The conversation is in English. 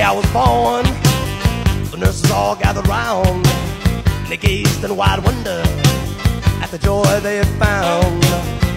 I was born, the nurses all gathered round, and they gazed in wide wonder at the joy they had found.